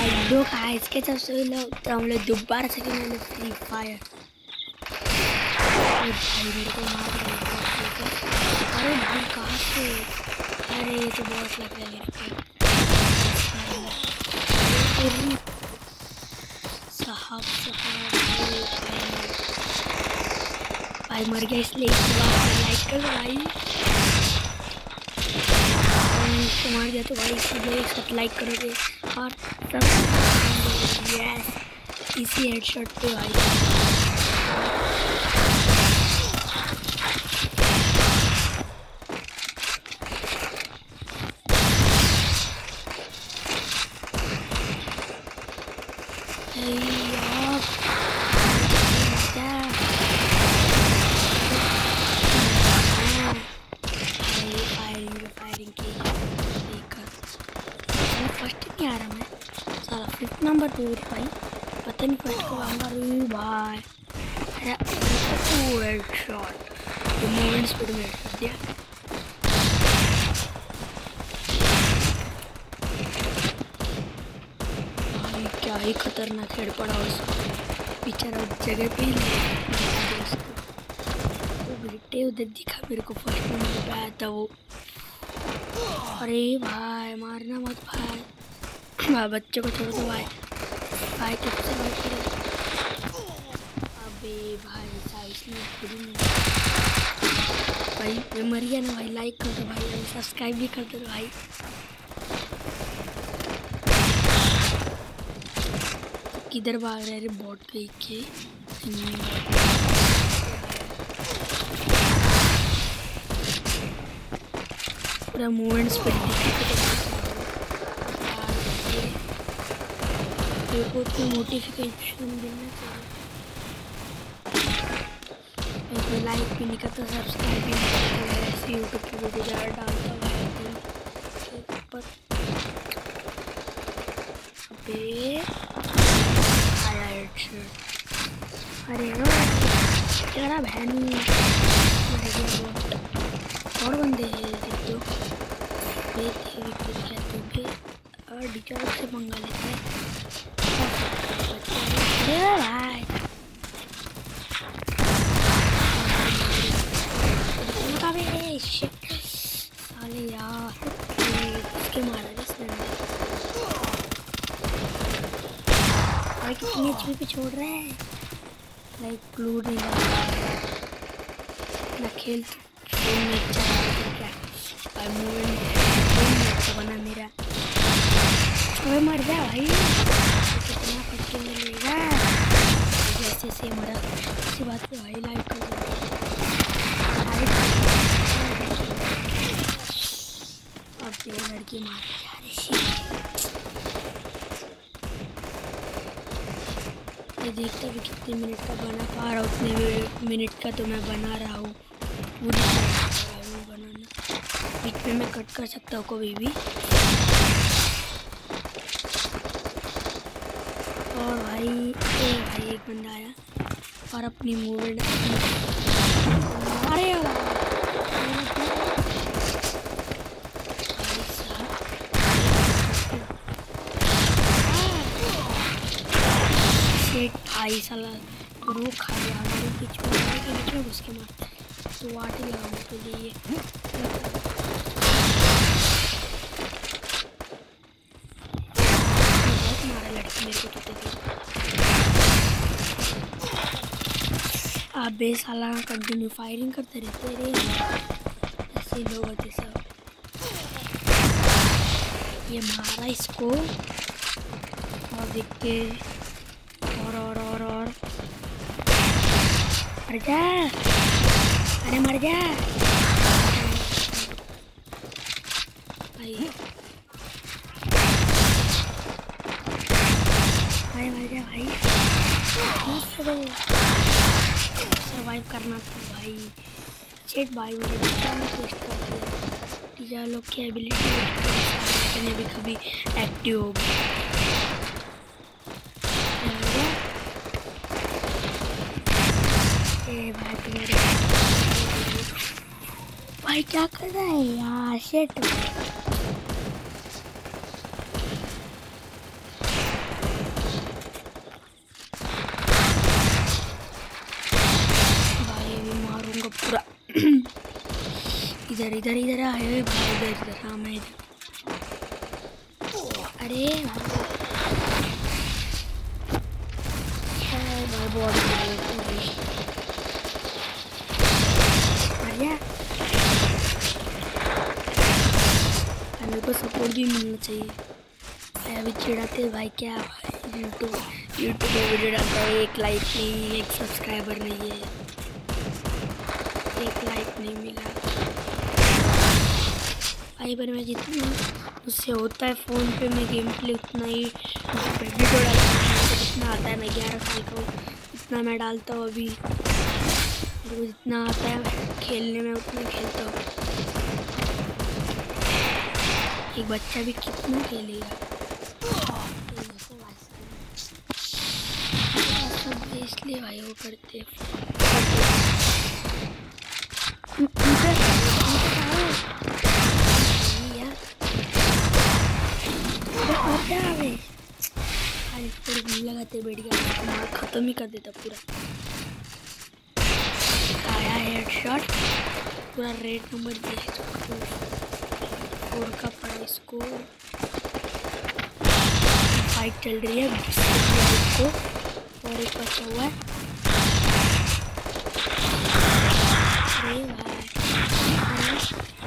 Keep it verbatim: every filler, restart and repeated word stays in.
लड्डू खाए इसके सब से लोग तो हम लोग दोबारा से खेलेंगे फ्री फायर। भाई मेरे को मार रहे हैं। अरे भाई कहाँ से? अरे ये तो बहुत लग रहा है मेरे को। साहब साहब भाई मर गया इसलिए लाइक कर भाई। इसको मार दिया तो भाई इसलिए सब लाइक करोगे और सब यस इसी हेडशॉट पे भाई। नंबर टू भाई पता नहीं फर्स्ट को आऊँगा भाई। हेडशॉट मूवमेंट स्पीड में कर दिया। भाई क्या ही खतरनाक हेड पड़ा उसको बेचारा उस जगह पे ही वो बेटे उधर दिखा मेरे को फर्स्ट नंबर पे आया था वो। अरे भाई मारना मत भाई भाई बच्चे को छोड़ दो भाई। भाई किससे बात करें? अबे भाई साइड में भाई मैं मर गया ना भाई। लाइक कर दो भाई सब्सक्राइब भी कर दो भाई। किधर भाग रहे रे बॉट पे के? पूरा मूवमेंट्स पे देखो तो नोटिफिकेशन देना चाहिए। लाइक भी नहीं करता सब्सक्राइब भी नहीं करता ऐसे यूट्यूब पे वीडियो ज़्यादा डालता हुआ पर अबे आया हेडशॉट। अरे रो तेरा बहनी और बंदे हैं तो और डिचार से मंगा लेते हैं भाई। साले यार इसके मारा इसने भाई कितनी एचपी पे छोड़ रहा है लाइक ग्लू नहीं ना खेल फोन में क्या भाई मूवमेंट अच्छा बना मेरा। अबे मर जा भाई कितना फटके मिलेगा जैसे से मरा इसी बात पे भाई लाइक कर दो। अब ये लड़की मार ये देखता भी कितने मिनट का बना पा रहा हूँ उतने मिनट का तो मैं बना रहा हूँ पूरी बनाना। बीच में मैं कट कर सकता हूँ कभी भी। और भाई ए भाई एक बंदा आया और अपनी मूवमेंट अरे भाई साला रो खा गया मेरे बीच में के बीच में घुस के मारता है तो वाटी लगाने के लिए बहुत मारा लड़की मेरे को तो। अबे साला कंटिन्यू फायरिंग करते रहते रे ऐसे लोग होते सब। ये मारा इसको और देखते और और और और मर जा अरे मर जा भाई भाई मर जा भाई सरवाइव करना था भाई। चेक भाई मुझे टेस्ट कर दिया टीचर लोग की एबिलिटी भी कभी एक्टिव होगी। भाई क्या कर रहा है यार शिट इधर इधर इधर आए भाई, इधर इधर। हाँ मैं इधर। अरे भाई बॉडी बढ़िया। मेरे को सपोर्ट भी मिलना चाहिए भाई। अभी चिढ़ाते भाई क्या भाई, यूट्यूब यूट्यूब में वीडियो डालता है, एक लाइक नहीं, एक सब्सक्राइबर नहीं है, एक लाइक नहीं मिला भाई। पर मैं जितना मुझसे होता है फ़ोन पे मैं गेम प्ले उतना ही वीडियो डालता हूँ। जितना आता है, मैं ग्यारह साल का हूँ, इतना मैं डालता हूँ। अभी मेरे को जितना आता है खेलने में उतना खेलता हूँ। एक बच्चा भी कितना खेलेगा। इसलिए भाई वो करते लगाते बैठ गया, खत्म ही कर देता पूरा। आया हेडशॉट, पूरा रेड नंबर दिया इसको, फोर का पड़ा इसको। फाइट चल रही है इसको, और एक बचा हुआ है। अरे भाई